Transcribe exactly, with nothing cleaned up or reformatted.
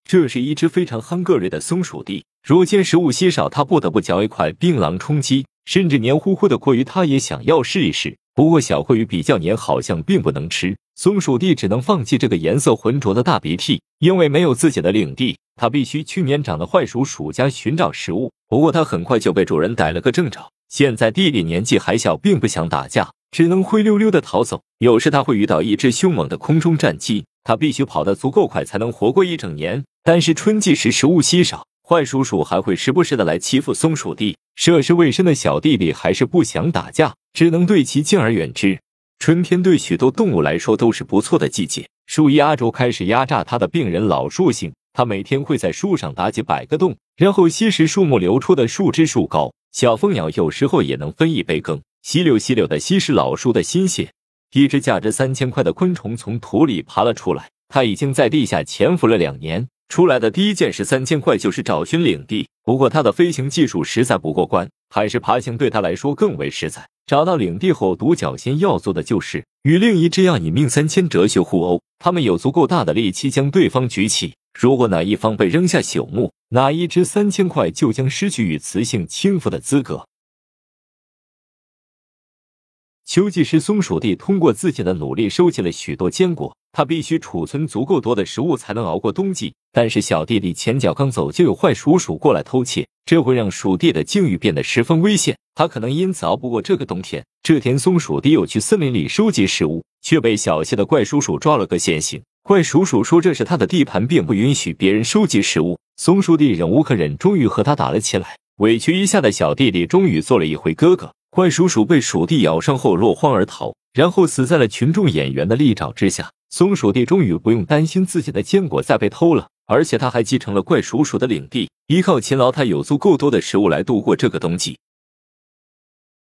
这是一只非常憨个瑞的松鼠弟，若见食物稀少，他不得不嚼一块槟榔充饥，甚至黏糊糊的鲑鱼他也想要试一试。不过小鲑鱼比较黏，好像并不能吃。松鼠弟只能放弃这个颜色浑浊的大鼻涕，因为没有自己的领地，他必须去年长的坏鼠鼠家寻找食物。不过他很快就被主人逮了个正着。现在弟弟年纪还小，并不想打架，只能灰溜溜的逃走。有时他会遇到一只凶猛的空中战机，他必须跑得足够快才能活过一整年。但是春季时食物稀少，坏鼠鼠还会时不时的来欺负松鼠弟。涉世未深的小弟弟还是不想打架，只能对其敬而远之。春天对许多动物来说都是不错的季节。树压轴开始压榨他的病人老树性，他每天会在树上打几百个洞，然后吸食树木流出的树枝树膏。小蜂鸟有时候也能分一杯羹，吸溜吸溜的吸食老树的新血。一只价值三千块的昆虫从土里爬了出来，它已经在地下潜伏了两年。出来的第一件事三千块就是找寻领地，不过它的飞行技术实在不过关，还是爬行对它来说更为实在。找到领地后，独角仙要做的就是与另一只要以命三千哲学互殴，他们有足够大的力气将对方举起。如果哪一方被扔下朽木，哪一只三千块就将失去与雌性倾覆的资格。秋季时，松鼠弟通过自己的努力收集了许多坚果，他必须储存足够多的食物才能熬过冬季。但是小弟弟前脚刚走，就有坏鼠鼠过来偷窃，这会让鼠弟的境遇变得十分危险，他可能因此熬不过这个冬天。这天，松鼠弟又去森林里收集食物，却被小气的怪鼠鼠抓了个现行。怪鼠鼠说这是他的地盘，并不允许别人收集食物。松鼠弟忍无可忍，终于和他打了起来。委屈一下的小弟弟终于做了一回哥哥。怪鼠鼠被鼠弟咬伤后落荒而逃，然后死在了群众演员的利爪之下。松鼠弟终于不用担心自己的坚果再被偷了，而且他还继承了怪鼠鼠的领地。依靠勤劳，他有足够多的食物来度过这个冬季。